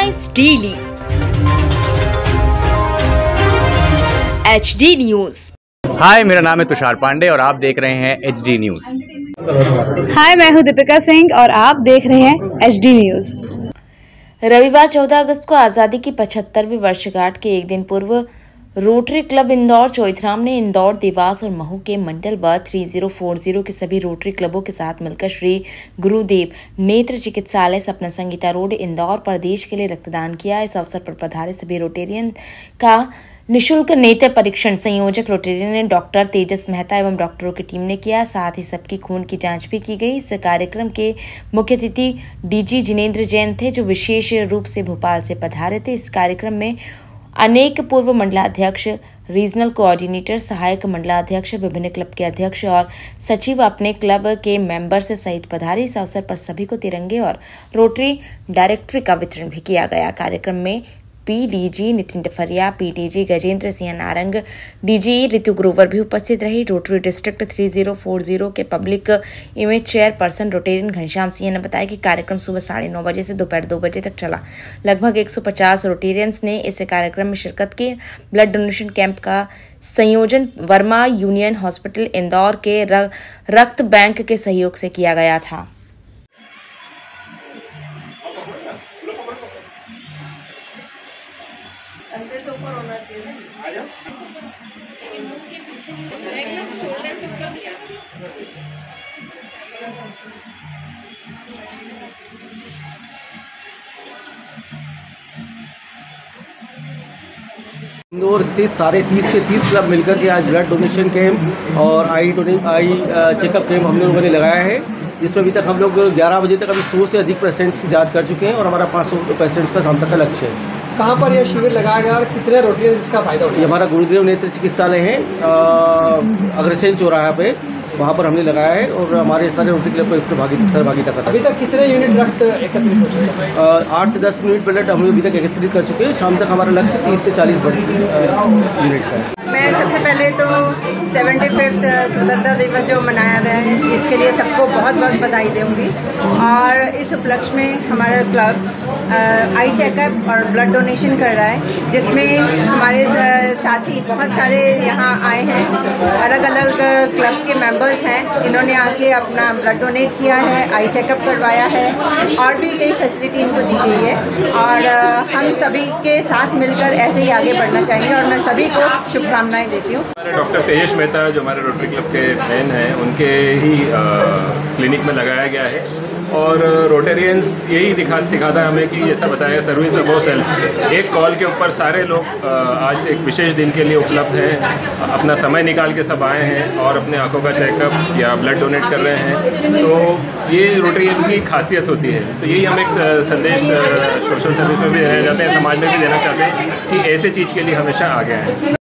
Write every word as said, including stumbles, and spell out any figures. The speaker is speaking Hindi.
H D H D news. Hi, मेरा नाम है तुषार पांडे और आप देख रहे हैं एच डी न्यूज। हाय, मैं हूं दीपिका सिंह और आप देख रहे हैं एच डी न्यूज। रविवार चौदह अगस्त को आजादी की पचहत्तरवीं वर्षगांठ के एक दिन पूर्व रोटरी क्लब इंदौर चौइथराम ने इंदौर, देवास और महू के मंडल व तीस सौ चालीस के सभी रोटरी क्लबों के साथ मिलकर श्री गुरुदेव नेत्र चिकित्सालय सपना संगीता रोड इंदौर पर देश के लिए रक्तदान किया। इस अवसर पर पधारे सभी रोटेरियन का निशुल्क नेत्र परीक्षण संयोजक रोटेरियन डॉक्टर तेजस मेहता एवं डॉक्टरों की टीम ने किया। साथ ही सबकी खून की जांच भी की गई। इस कार्यक्रम के मुख्य अतिथि डीजी जिनेंद्र जैन थे, जो विशेष रूप से भोपाल से पधारे थे। इस कार्यक्रम में अनेक पूर्व मंडलाध्यक्ष, रीजनल कोऑर्डिनेटर, सहायक मंडलाध्यक्ष, विभिन्न क्लब के अध्यक्ष और सचिव अपने क्लब के मेंबर्स सहित पधारे। इस अवसर पर सभी को तिरंगे और रोटरी डायरेक्टरी का वितरण भी किया गया। कार्यक्रम में PDG Nitin Dafaria, PDG Gajendra Singh Narang, DG Ritu Grover भी उपस्थित रही। रोटरी डिस्ट्रिक्ट तीस सौ चालीस के public image chairperson Rotarian Ghanshyam Singh ने बताया कि कार्यक्रम सुबह साढ़े नौ बजे से दोपहर दो बजे तक चला। लगभग एक सौ पचास रोटेरियंस ने इस कार्यक्रम में शिरकत की। ब्लड डोनेशन कैंप का संयोजन वर्मा यूनियन हॉस्पिटल इंदौर के रक्त बैंक के सहयोग से किया गया था। इंदौर स्थित सारे तीस के तीस क्लब मिलकर के आज ब्लड डोनेशन कैंप और आई डोने आई चेकअप कैंप हम लोगों ने लगाया है, जिसमें अभी तक हम लोग ग्यारह बजे तक अभी सौ से अधिक पेशेंट्स की जांच कर चुके हैं और हमारा पाँच सौ पेशेंट्स का शाम तक का लक्ष्य है। कहाँ पर यह शिविर लगाया गया और कितने रोटरी इसका फायदा होगा? ये हमारा गुरुदेव नेत्र चिकित्सालय है अग्रसेन चौराहा पे, वहाँ पर हमने लगाया है और हमारे सारे रोटरी क्लब पर इसमें भागी सहभागिता करता है। अभी तक कितने यूनिट रक्त एकत्रित हो चुके हैं? आठ से दस यूनिट ब्लड हम अभी तक एकत्रित कर चुके हैं। शाम तक हमारा लक्ष्य तीस से चालीस यूनिट का है। मैं सबसे पहले तो सेवेंटी फिफ्थ स्वतंत्रता दिवस जो मनाया गया है, इसके लिए सबको बहुत बहुत बधाई दूँगी। और इस उपलक्ष्य में हमारा क्लब आई चेकअप और ब्लड डोनेशन कर रहा है, जिसमें हमारे साथी बहुत सारे यहाँ आए हैं। अलग अलग क्लब के मेंबर्स हैं, इन्होंने आके अपना ब्लड डोनेट किया है, आई चेकअप करवाया है और भी कई फैसिलिटी इनको दी गई है। और हम सभी के साथ मिलकर ऐसे ही आगे बढ़ना चाहेंगे और मैं सभी को शुभकामनाएं देती हूँ। हमारे डॉक्टर तेजस मेहता जो हमारे रोटरी क्लब के फैन हैं, उनके ही क्लिनिक में लगाया गया है और रोटेरियंस यही दिखा सिखाता है हमें कि ऐसा बताया सर्विस अबव सेल्फ। एक कॉल के ऊपर सारे लोग आज एक विशेष दिन के लिए उपलब्ध हैं, अपना समय निकाल के सब आए हैं और अपने आंखों का चेकअप या ब्लड डोनेट कर रहे हैं। तो ये रोटेरियन की खासियत होती है। तो यही हम एक संदेश सोशल सर्विस में भी देना चाहते हैं, समाज में भी देना चाहते हैं कि ऐसे चीज़ के लिए हमेशा आगे आएँ।